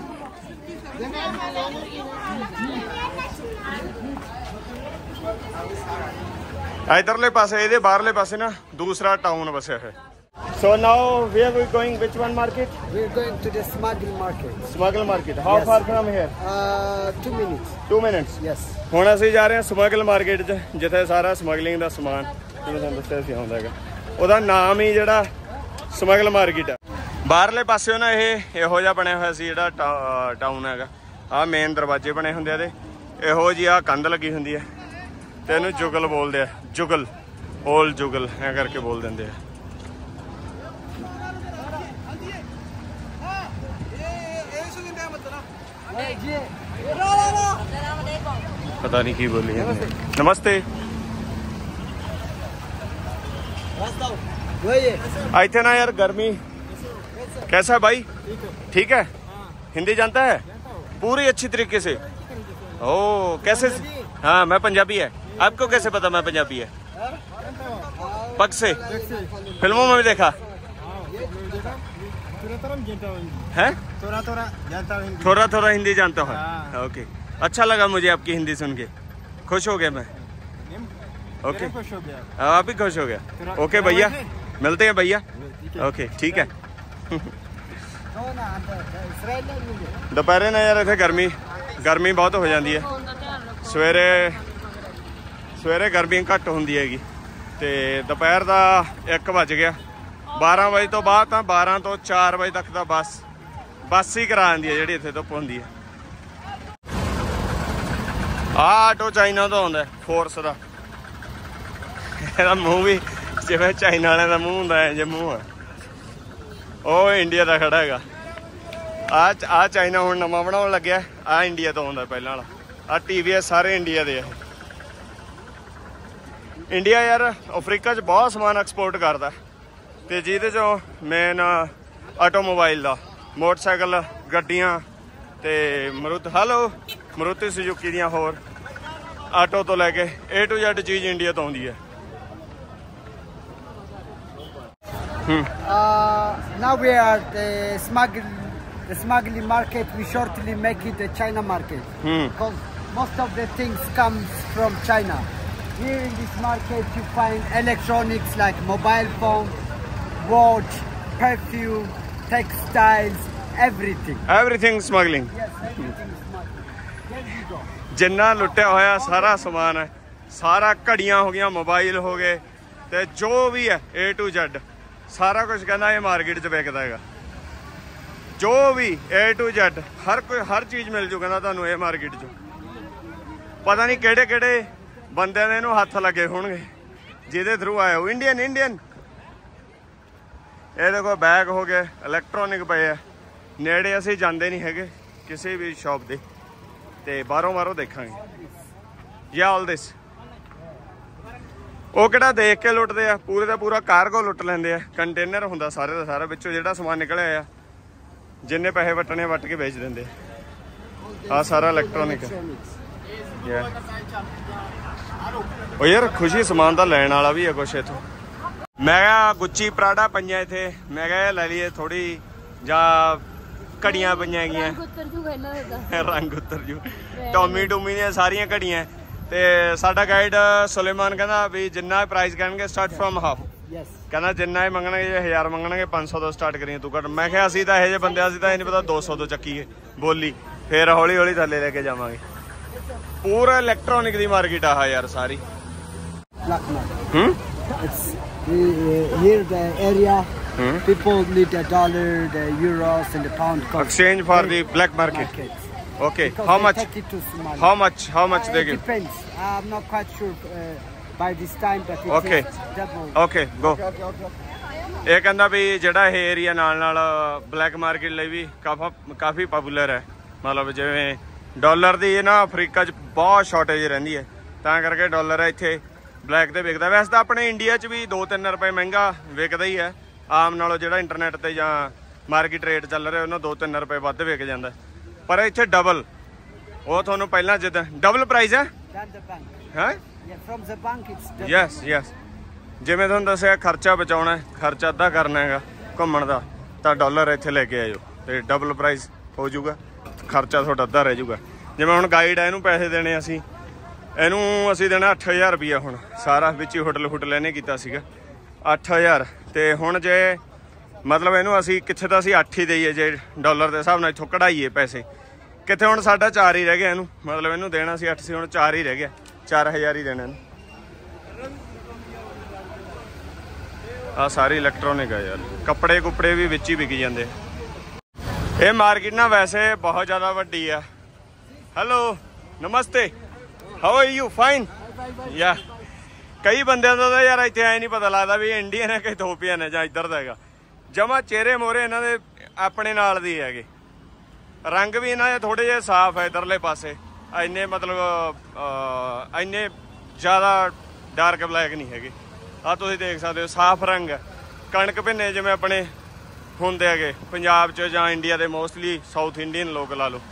ਇਧਰਲੇ ਪਾਸੇ ਇਹਦੇ ਬਾਹਰਲੇ ਪਾਸੇ ਨਾ ਦੂਸਰਾ ਟਾਊਨ ਵਸਿਆ ਹੈ So now where are we going? Which one market? We're going to the smuggle market. Smuggle market. How Yes. far from here? 2 minutes. 2 minutes. Yes. ਹੁਣ ਅਸੀਂ ਜਾ ਰਹੇ ਹਾਂ ਸਮਗਲ ਮਾਰਕੀਟ 'ਚ ਜਿੱਥੇ ਸਾਰਾ ਸਮਗਲਿੰਗ ਦਾ ਸਮਾਨ ਜਿਵੇਂ ਤੁਹਾਨੂੰ ਦੱਸਿਆ ਸੀ ਆਉਂਦਾ ਹੈਗਾ ਉਹਦਾ ਨਾਮ ਹੀ ਜਿਹੜਾ ਸਮਗਲ ਮਾਰਕੀਟ ਹੈ ਬਾਹਰਲੇ ਪਾਸੇ ਨਾ ਇਹ ਇਹੋ ਜਿਹਾ ਬਣਿਆ ਹੋਇਆ ਸੀ ਜਿਹੜਾ ਟਾਊਨ ਹੈਗਾ ਆਹ ਮੇਨ ਦਰਵਾਜ਼ੇ ਬਣੇ ਹੁੰਦੇ ਆ ਇਹਦੇ ਇਹੋ ਜਿਹੀ ਆਹ ਕੰਧ ਲੱਗੀ ਹੁੰਦੀ ਹੈ ਤੇ ਇਹਨੂੰ ਜੁਗਲ ਬੋਲਦੇ ਆ ਜੁਗਲ ਓਲ ਜੁਗਲ ਐ ਕਰਕੇ ਬੋਲ ਦਿੰਦੇ ਆ पता नहीं की बोली है नमस्ते इतने ना यार गर्मी कैसा है भाई ठीक है हिंदी जानता है पूरी अच्छी तरीके से ओ कैसे हाँ मैं पंजाबी है आपको कैसे पता मैं पंजाबी है पग से फिल्मों में भी देखा है थोड़ा थोड़ा हिंदी जानता हूँ ओके अच्छा लगा मुझे आपकी हिंदी सुन के खुश हो गया मैं ओके आप भी खुश हो गया ओके भैया मिलते हैं भैया ओके ठीक है दोपहर ना यार इतने गर्मी बहुत हो जाती है सवेरे गर्मी घट होंगी हैगी ते दोपहर का 1 बज गया 12 ਵਜੇ ਤੋਂ ਬਾਅਦ ਤਾਂ 12 ਤੋਂ 4 ਵਜੇ ਤੱਕ ਦਾ ਬੱਸ ਹੀ ਕਰਾ ਦਿੰਦੀ ਹੈ ਜਿਹੜੀ ਇੱਥੇ ਧੁੱਪ ਹੁੰਦੀ ਹੈ ਆਟੋ ਚਾਈਨਾ ਤੋਂ ਆਉਂਦਾ ਫੋਰਸ ਦਾ ਇਹਦਾ ਮੂੰਹ ਵੀ ਜਿਵੇਂ ਚਾਈਨਾ ਵਾਲਿਆਂ ਦਾ ਮੂੰਹ ਹੁੰਦਾ ਹੈ ਜੇ ਮੂੰਹ ਹੈ ਉਹ ਇੰਡੀਆ ਦਾ ਖੜਾ ਹੈਗਾ ਆ ਚਾਈਨਾ ਹੁਣ ਨਵਾਂ ਬਣਾਉਣ ਲੱਗਿਆ ਆ ਇੰਡੀਆ ਤੋਂ ਆਉਂਦਾ ਪਹਿਲਾਂ ਵਾਲਾ ਆ TVS ਸਾਰੇ ਇੰਡੀਆ ਦੇ ਆ ਇੰਡੀਆ ਯਾਰ ਅਫਰੀਕਾ 'ਚ ਬਹੁਤ ਸਮਾਨ ਐਕਸਪੋਰਟ ਕਰਦਾ ਤੇ ਜਿਹਦੇ 'ਚੋਂ ਮੇਨ ਆਟੋਮੋਬਾਈਲ ਦਾ ਮੋਟਰਸਾਈਕਲ ਗੱਡੀਆਂ ਤੇ ਮਰੂਤੀ ਸੁਜ਼ੂਕੀ ਦੀਆਂ ਹੋਰ ਆਟੋ ਤੋਂ ਲੈ ਕੇ A to Z ਚੀਜ਼ ਇੰਡੀਆ ਤੋਂ ਆਉਂਦੀ ਹੈ Now we are the smuggling market. We shortly make it the China market because most of the things comes from China. Here in this market you find electronics like mobile phone, watch, perfume, textiles, everything smuggling. Yes, everything smuggling. There you go. ਜਿੰਨਾ ਲੁੱਟਿਆ ਹੋਇਆ ਸਾਰਾ ਸਮਾਨ ਹੈ ਸਾਰਾ ਘੜੀਆਂ ਹੋ ਗਈਆਂ ਮੋਬਾਈਲ ਹੋ ਗਏ ਤੇ ਜੋ ਵੀ ਹੈ A to Z ਸਾਰਾ ਕੁਝ ਕਹਿੰਦਾ ਇਹ ਮਾਰਕੀਟ 'ਚ ਵਿਕਦਾ ਹੈਗਾ ਜੋ ਵੀ A to Z ਹਰ ਚੀਜ਼ ਮਿਲ ਜੂ ਕਹਿੰਦਾ ਤੁਹਾਨੂੰ ਇਹ ਮਾਰਕੀਟ 'ਚ ਪਤਾ ਨਹੀਂ ਕਿਹੜੇ ਕਿਹੜੇ ਬੰਦਿਆਂ ਨੇ ਇਹਨੂੰ ਹੱਥ ਲੱਗੇ ਹੋਣਗੇ ਜਿਹਦੇ ਥਰੂ ਆਏ ਹੋ ਇੰਡੀਅਨ ਇਹ ਦੇਖੋ ਬੈਗ ਹੋ ਗਏ ਇਲੈਕਟ੍ਰੋਨਿਕ ਪਏ ਆ ਨੇੜੇ ਅਸੀਂ ਜਾਂਦੇ ਨਹੀਂ ਹੈਗੇ ਕਿਸੇ ਵੀ ਸ਼ਾਪ ਦੇ ਤੇ ਬਾਹਰੋਂ ਦੇਖਾਂਗੇ ਯਾ ਆਲ ਦਿਸ ਉਹ ਕਿਹੜਾ ਦੇਖ ਕੇ ਲੁੱਟਦੇ ਆ ਪੂਰੇ ਦਾ ਪੂਰਾ ਕਾਰਗੋ ਲੁੱਟ ਲੈਂਦੇ ਆ ਕੰਟੇਨਰ ਹੁੰਦਾ ਸਾਰੇ ਦਾ ਸਾਰਾ ਵਿੱਚੋਂ ਜਿਹੜਾ ਸਮਾਨ ਨਿਕਲਿਆ ਆ ਜਿੰਨੇ ਪੈਸੇ ਵਟਣੇ ਵਟ ਕੇ ਵੇਚ ਦਿੰਦੇ ਆ ਸਾਰਾ ਇਲੈਕਟ੍ਰੋਨਿਕ ਉਹ ਯਾਰ ਖੁਸ਼ੀ ਸਮਾਨ ਤਾਂ ਲੈਣ ਵਾਲਾ ਵੀ ਆ ਕੁਛ ਇੱਥੋਂ ਮੈਂ ਕਿਹਾ ਗੁੱਚੀ ਪਰਾਡਾ ਪਈਆਂ ਇੱਥੇ ਮੈਂ ਕਿਹਾ ਲੈ ਲਈਏ ਥੋੜੀ ਜਾਂ ਘੜੀਆਂ ਪਈਆਂ ਹੈਗੀਆਂ ਰੰਗ ਉੱਤਰ ਜੂਗਾ ਇਹਨਾਂ ਦਾ ਰੰਗ ਉਤਰ ਜੂ ਟੋਮੀ ਟੂਮੀ ਦੀਆਂ ਸਾਰੀਆਂ ਘੜੀਆਂ ਤੇ ਸਾਡਾ ਗਾਈਡ ਸੁਲੇਮਾਨ ਕਹਿੰਦਾ ਵੀ ਜਿੰਨਾ ਪ੍ਰਾਈਸ ਕਹਿਣਗੇ ਸਟਾਰਟ ਫਰਮ ਹਾਫ Yes. ਕਹਿੰਦਾ ਜਿੰਨਾ ਇਹ ਮੰਗਣਗੇ ਜੇ 1000 ਮੰਗਣਗੇ 500 ਤੋਂ ਸਟਾਰਟ ਕਰੀਏ ਤੂੰ ਘੱਟ ਮੈਂ ਕਿਹਾ ਅਸੀਂ ਤਾਂ ਇਹੋ ਜਿਹੇ ਬੰਦੇ ਅਸੀਂ ਤਾਂ ਇਹ ਨਹੀਂ ਪਤਾ 200 ਤੋਂ ਚੱਕੀਏ ਬੋਲੀ ਫੇਰ ਹੌਲੀ ਹੌਲੀ ਥੱਲੇ ਲੈ ਕੇ ਜਾਵਾਂਗੇ ਪੂਰਾ ਇਲੈਕਟ੍ਰੋਨਿਕ ਦੀ ਮਾਰਕੀਟ ਆ ਯਾਰ ਸਾਰੀ Black market. ਹੂੰ Here the area, people need the dollar, the euros, and the pound. Exchange for the black market Markets. Okay Because how they much take it to Somalia. How much they It give depends. I'm not quite sure by this time, but it Okay. is double. Okay go ਇਹ ਕਹਿੰਦਾ ਵੀ ਜਿਹੜਾ ਇਹ area ਨਾਲ ਨਾਲ black market ਲਈ ਵੀ ਕਾਫੀ poplar ਹੈ ਮਤਲਬ ਜਿਵੇਂ ਡਾਲਰ ਦੀ ਇਹ ਨਾ ਅਫਰੀਕਾ 'ਚ ਬਹੁਤ ਸ਼ਾਰਟੇਜ ਰਹਿੰਦੀ ਹੈ ਤਾਂ ਕਰਕੇ ਡਾਲਰ ਇੱਥੇ ਬਲੈਕ ਤੇ ਵਿਕਦਾ ਵੈਸੇ ਤਾਂ ਆਪਣੇ ਇੰਡੀਆ 'ਚ ਵੀ 2-3 ਰੁਪਏ ਮਹਿੰਗਾ ਵਿਕਦਾ ਹੀ ਹੈ ਆਮ ਨਾਲੋਂ ਜਿਹੜਾ ਇੰਟਰਨੈਟ ਤੇ ਜਾਂ ਮਾਰਕੀਟ ਰੇਟ ਚੱਲ ਰਿਹਾ ਉਹਨਾਂ 2-3 ਰੁਪਏ ਵੱਧ ਵਿਕ ਜਾਂਦਾ ਪਰ ਇੱਥੇ ਡਬਲ ਉਹ ਤੁਹਾਨੂੰ ਪਹਿਲਾਂ ਜਿੱਦਾਂ ਡਬਲ ਪ੍ਰਾਈਸ ਹੈ Than the bank. ਹੈ Yeah, from the bank it's double. Yes ਜਿਵੇਂ ਤੁਹਾਨੂੰ ਦੱਸਿਆ ਖਰਚਾ ਬਚਾਉਣਾ ਹੈ ਖਰਚਾ ਅੱਧਾ ਕਰਨਾ ਹੈਗਾ ਘੁੰਮਣ ਦਾ ਤਾਂ ਡਾਲਰ ਇੱਥੇ ਲੈ ਕੇ ਆਇਓ ਤੇ ਡਬਲ ਪ੍ਰਾਈਸ ਹੋ ਜਾਊਗਾ ਖਰਚਾ ਤੁਹਾਡਾ ਅੱਧਾ ਰਹਿ ਜਾਊਗਾ ਜਿਵੇਂ ਹੁਣ ਗਾਈਡ ਹੈ ਇਹਨੂੰ ਪੈਸੇ ਦੇਣੇ ਇਹਨੂੰ ਅਸੀਂ ਦੇਣਾ 8000 ਰੁਪਇਆ ਹੁਣ ਸਾਰਾ ਵਿੱਚ ਹੀ ਹੋਟਲ ਇਹਨੇ ਕੀਤਾ ਸੀਗਾ 8000 ਤੇ ਹੁਣ ਜੇ ਮਤਲਬ ਇਹਨੂੰ ਅਸੀਂ ਕਿੱਥੇ ਤਾਂ ਅਸੀਂ 8 ਹੀ ਦੇਈਏ ਜੇ ਡਾਲਰ ਦੇ ਹਿਸਾਬ ਨਾਲ ਇੱਥੋਂ ਕਢਾਈਏ ਪੈਸੇ ਕਿੱਥੇ ਹੁਣ ਸਾਡਾ 4 ਹੀ ਰਹਿ ਗਿਆ ਇਹਨੂੰ ਮਤਲਬ ਇਹਨੂੰ ਦੇਣਾ ਸੀ 8 ਸੀ ਹੁਣ 4 ਹੀ ਰਹਿ ਗਿਆ 4000 ਹੀ ਦੇਣਾ ਇਹਨੂੰ ਆ ਸਾਰੀ ਇਲੈਕਟ੍ਰੋਨਿਕ ਆ ਯਾਰ ਕੱਪੜੇ ਕੁੱਪੜੇ ਵੀ ਵਿੱਚ ਹੀ ਵਿਕ ਜਾਂਦੇ ਇਹ ਮਾਰਕੀਟ ਨਾ ਵੈਸੇ ਬਹੁਤ ਜ਼ਿਆਦਾ ਵੱਡੀ ਆ ਹੈਲੋ ਨਮਸਤੇ how are you fine yeah ਕਈ ਬੰਦਿਆਂ ਦਾ ਤਾਂ ਯਾਰ ਇੱਥੇ ਐ ਨਹੀਂ ਪਤਾ ਲੱਗਦਾ ਵੀ ਇੰਡੀਅਨ ਹੈ ਕਿ ਇਥੋਪੀਅਨ ਹੈ ਜਾਂ ਇੱਧਰ ਦਾ ਹੈਗਾ ਜਮਾ ਚਿਹਰੇ ਮੋਹਰੇ ਇਹਨਾਂ ਦੇ ਆਪਣੇ ਨਾਲ ਦੀ ਹੈਗੇ ਰੰਗ ਵੀ ਇਹਨਾਂ ਦੇ ਥੋੜੇ ਜਿਹੇ ਸਾਫ਼ ਹੈ ਇੱਧਰਲੇ ਪਾਸੇ ਇੰਨੇ ਮਤਲਬ ਇੰਨੇ ਜ਼ਿਆਦਾ ਡਾਰਕ ਬਲੈਕ ਨਹੀਂ ਹੈਗੇ ਆ ਤੁਸੀਂ ਦੇਖ ਸਕਦੇ ਹੋ ਸਾਫ਼ ਰੰਗ ਹੈ ਕਣਕ ਭਿੰਨੇ ਜਿਵੇਂ ਆਪਣੇ ਹੁੰਦੇ ਹੈਗੇ ਪੰਜਾਬ 'ਚ ਜਾਂ ਇੰਡੀਆ ਦੇ ਮੋਸਟਲੀ ਸਾਊਥ ਇੰਡੀਅਨ ਲੋਕ ਲਾ ਲਓ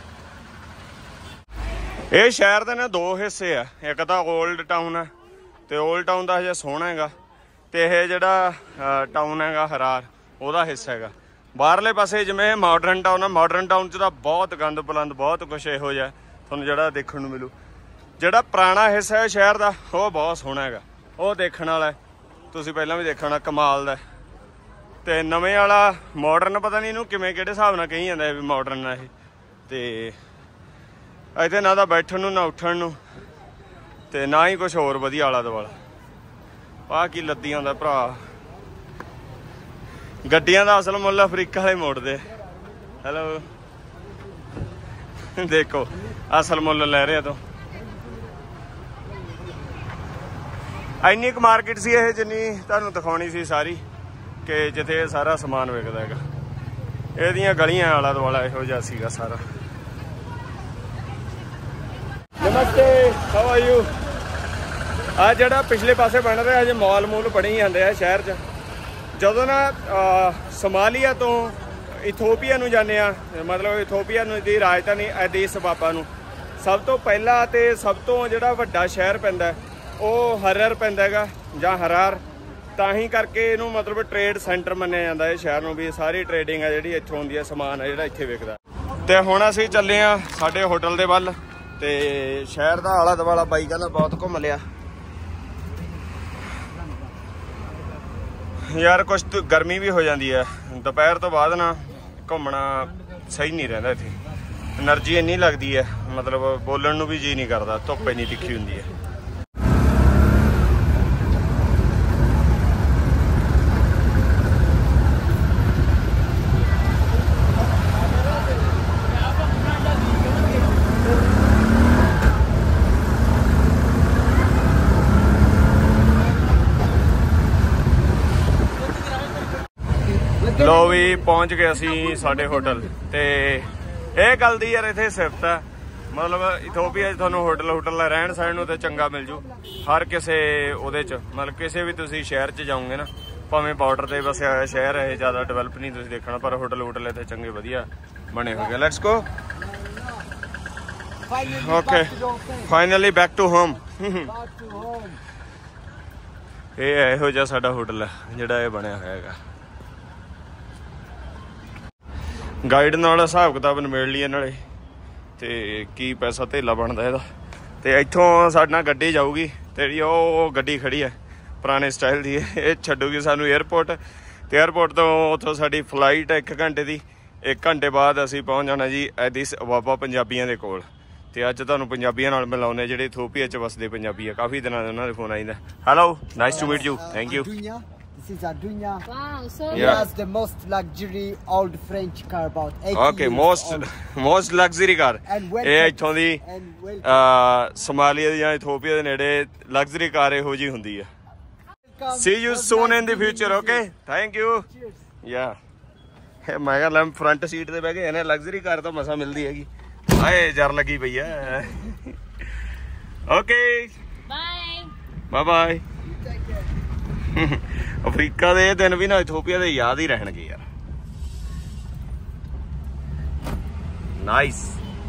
ਇਹ ਸ਼ਹਿਰ ਦੇ ਨਾ 2 ਹਿੱਸੇ ਆ ਇੱਕ ਤਾਂ 올ਡ ਟਾਊਨ ਹੈ ਤੇ 올ਡ ਟਾਊਨ ਦਾ ਹਜੇ ਸੋਹਣਾ ਹੈਗਾ ਤੇ ਇਹ ਜਿਹੜਾ ਟਾਊਨ ਹੈਗਾ ਹਰਾਰ ਉਹਦਾ ਹਿੱਸਾ ਹੈਗਾ ਬਾਹਰਲੇ ਪਾਸੇ ਜਿਵੇਂ ਮਾਡਰਨ ਟਾਊਨ ਆ ਮਾਡਰਨ ਟਾਊਨ 'ਚ ਤਾਂ ਬਹੁਤ ਗੰਦ ਬਲੰਦ ਬਹੁਤ ਕੁਛ ਇਹੋ ਜਿਹਾ ਤੁਹਾਨੂੰ ਜਿਹੜਾ ਦੇਖਣ ਨੂੰ ਮਿਲੂ ਜਿਹੜਾ ਪੁਰਾਣਾ ਹਿੱਸਾ ਹੈ ਸ਼ਹਿਰ ਦਾ ਉਹ ਬਹੁਤ ਸੋਹਣਾ ਹੈਗਾ ਉਹ ਦੇਖਣ ਵਾਲਾ ਤੁਸੀਂ ਪਹਿਲਾਂ ਵੀ ਦੇਖਣਾ ਕਮਾਲ ਦਾ ਤੇ ਨਵੇਂ ਵਾਲਾ ਮਾਡਰਨ ਪਤਾ ਨਹੀਂ ਇਹਨੂੰ ਕਿਵੇਂ ਕਿਹੜੇ ਹਿਸਾਬ ਨਾਲ ਕਹੀ ਜਾਂਦਾ ਵੀ ਮਾਡਰਨ ਆ ਇਹ ਤੇ ਇੱਥੇ ਨਾ ਤਾਂ ਬੈਠਣ ਨੂੰ ਨਾ ਉੱਠਣ ਨੂੰ ਤੇ ਨਾ ਹੀ ਕੁਛ ਹੋਰ ਵਧੀਆ ਆਲਾ ਦੁਆਲਾ ਆਹ ਕੀ ਲੱਦੀਆਂ ਦਾ ਭਰਾ ਗੱਡੀਆਂ ਦਾ ਅਸਲ ਮੁੱਲ ਅਫਰੀਕਾ ਵਾਲੇ ਮੋੜਦੇ ਹੈਲੋ ਦੇਖੋ ਅਸਲ ਮੁੱਲ ਲੈ ਰਿਹਾ ਤੋਂ ਇੰਨੀ ਕੁ ਮਾਰਕੀਟ ਸੀ ਇਹ ਜਿੰਨੀ ਤੁਹਾਨੂੰ ਦਿਖਾਉਣੀ ਸੀ ਸਾਰੀ ਕਿ ਜਿੱਥੇ ਸਾਰਾ ਸਮਾਨ ਵਿਕਦਾ ਹੈਗਾ ਇਹਦੀਆਂ ਗਲੀਆਂ ਆਲਾ ਦੁਆਲਾ ਇਹੋ ਜਿਹਾ ਸੀਗਾ ਸਾਰਾ ਨਮਸਤੇ ਹਾਊ ਆਰ ਯੂ ਆ ਜਿਹੜਾ ਪਿਛਲੇ ਪਾਸੇ ਬਣ ਰਿਹਾ ਅਜੇ ਮਾਲ ਮੂਲ ਬਣੇ ਜਾਂਦੇ ਆ ਸ਼ਹਿਰ 'ਚ ਜਦੋਂ ਨਾ ਸੋਮਾਲੀਆ ਤੋਂ ਇਥੋਪੀਆ ਨੂੰ ਜਾਂਦੇ ਆ ਮਤਲਬ ਇਥੋਪੀਆ ਨੂੰ ਦੀ ਰਾਜਧਾਨੀ ਐਡੀਸ ਅਬਾਬਾ ਨੂੰ ਸਭ ਤੋਂ ਪਹਿਲਾ ਤੇ ਸਭ ਤੋਂ ਜਿਹੜਾ ਵੱਡਾ ਸ਼ਹਿਰ ਪੈਂਦਾ ਉਹ ਹਰਰ ਪੈਂਦਾ ਹੈਗਾ ਜਾਂ ਹਰਾਰ ਤਾਂ ਹੀ ਕਰਕੇ ਇਹਨੂੰ ਮਤਲਬ ਟ੍ਰੇਡ ਸੈਂਟਰ ਮੰਨਿਆ ਜਾਂਦਾ ਇਹ ਸ਼ਹਿਰ ਨੂੰ ਵੀ ਸਾਰੀ ਟ੍ਰੇਡਿੰਗ ਆ ਜਿਹੜੀ ਇੱਥੋਂ ਹੁੰਦੀ ਹੈ ਸਮਾਨ ਆ ਜਿਹੜਾ ਇੱਥੇ ਵਿਕਦਾ ਤੇ ਹੁਣ ਅਸੀਂ ਚੱਲੇ ਆ ਸਾਡੇ ਹੋਟਲ ਦੇ ਵੱਲ ਤੇ ਸ਼ਹਿਰ ਦਾ ਆਲਾ ਦੁਆਲਾ ਬਾਈ ਕਹਿੰਦਾ ਬਹੁਤ ਘੁੰਮ ਲਿਆ ਯਾਰ ਕੁਛ ਗਰਮੀ ਵੀ ਹੋ ਜਾਂਦੀ ਹੈ ਦੁਪਹਿਰ ਤੋਂ ਬਾਅਦ ਨਾ ਘੁੰਮਣਾ ਸਹੀ ਨਹੀਂ ਰਹਿੰਦਾ ਇੱਥੇ એનર્ਜੀ ਇੰਨੀ ਲੱਗਦੀ ਹੈ ਮਤਲਬ ਬੋਲਣ ਨੂੰ ਵੀ ਜੀ ਨਹੀਂ ਕਰਦਾ ਧੁੱਪ ਇੰਨੀ ਤਿੱਖੀ ਹੁੰਦੀ ਹੈ ਲੋ ਵੀ ਪਹੁੰਚ ਗਏ ਅਸੀਂ ਸਾਡੇ ਹੋਟਲ ਤੇ ਇਹ ਗੱਲ ਦੀ ਯਾਰ ਇੱਥੇ ਸਿਫਤ ਹੈ ਮਤਲਬ ਇਥੋਪੀਆ 'ਚ ਤੁਹਾਨੂੰ ਹੋਟਲ ਰਹਿਣ ਸਹਿਣ ਨੂੰ ਤੇ ਚੰਗਾ ਮਿਲ ਜੂ ਹਰ ਕਿਸੇ ਉਹਦੇ 'ਚ ਮਤਲਬ ਕਿਸੇ ਵੀ ਤੁਸੀਂ ਸ਼ਹਿਰ 'ਚ ਜਾਓਗੇ ਨਾ ਭਾਵੇਂ ਬਾਰਡਰ ਤੇ ਵਸਿਆ ਹੋਇਆ ਸ਼ਹਿਰ ਇਹ ਜ਼ਿਆਦਾ ਡਿਵੈਲਪ ਨਹੀਂ ਤੁਸੀਂ ਦੇਖਣਾ ਪਰ ਹੋਟਲ ਇੱਥੇ ਚੰਗੇ ਵਧੀਆ ਬਣੇ ਹੋਏ let's go okay finally back to home ਇਹ ਇਹੋ ਜਿਹਾ ਸਾਡਾ ਹੋਟਲ ਹੈ ਜਿਹੜਾ ਇਹ ਬਣਿਆ ਹੋਇਆ ਹੈਗਾ ਗਾਈਡ ਨਾਲ ਹਿਸਾਬ ਕਿਤਾਬ ਨਿਬੇੜ ਲਈਏ ਨਾਲੇ ਤੇ ਕੀ ਪੈਸਾ ਧੇਲਾ ਬਣਦਾ ਇਹਦਾ। ਤੇ ਇੱਥੋਂ ਸਾਡੇ ਨਾਲ ਗੱਡੀ ਜਾਊਗੀ ਤੇ ਜਿਹੜੀ ਉਹ ਗੱਡੀ ਖੜੀ ਹੈ ਪੁਰਾਣੇ ਸਟਾਈਲ ਦੀ, ਇਹ ਛੱਡੂਗੀ ਸਾਨੂੰ ਏਅਰਪੋਰਟ ਤੇ ਏਅਰਪੋਰਟ ਤੋਂ ਉੱਥੋਂ ਸਾਡੀ ਫਲਾਈਟ 1 ਘੰਟੇ ਦੀ। 1 ਘੰਟੇ ਬਾਅਦ ਅਸੀਂ ਪਹੁੰਚ ਜਾਣਾ ਜੀ ਐਡਿਸ ਅਬਾਬਾ ਪੰਜਾਬੀਆਂ ਦੇ ਕੋਲ। ਤੇ ਅੱਜ ਤੁਹਾਨੂੰ ਪੰਜਾਬੀਆਂ ਨਾਲ ਮਿਲਾਉਂਦੇ ਜਿਹੜੇ ਇਥੋਪੀਆ 'ਚ ਵਸਦੇ ਪੰਜਾਬੀ ਆ। ਕਾਫੀ ਦਿਨਾਂ ਦੇ ਉਹਨਾਂ ਦੇ ਫੋਨ ਆਈਦਾ। Hello, nice to meet you, thank you. This is Adunya. Wow, so He has the most luxury old French car, about 80 Okay, years old. most luxury car. And welcome. ਇਹ ਇੱਥੋਂ ਦੀ And welcome. ਸੋਮਾਲੀਆ ਜਾਂ Ethiopia ਦੇ ਨੇੜੇ luxury ਕਾਰ ਇਹੋ ਜਿਹੀ ਹੁੰਦੀ ਆ। Welcome. See you soon in the future, okay? Thank you. Yeah. ਮੈਂ ਕਿਹਾ ਲੰਮ ਫਰੰਟ ਸੀਟ ਤੇ ਬਹਿ ਕੇ ਇਹਨੇ ਲਗਜ਼ਰੀ ਕਾਰ ਤਾਂ ਮਸਾ ਮਿਲਦੀ ਹੈਗੀ। ਹਾਏ ਜਰ ਲੱਗੀ ਪਈ ਆ। Okay bye bye. ਅਫਰੀਕਾ ਦੇ ਇਹ ਦਿਨ ਵੀ ਨਾ ਇਥੋਪੀਆ ਦੇ ਯਾਦ ਹੀ ਰਹਿਣਗੇ ਯਾਰ। ਨਾਈਸ।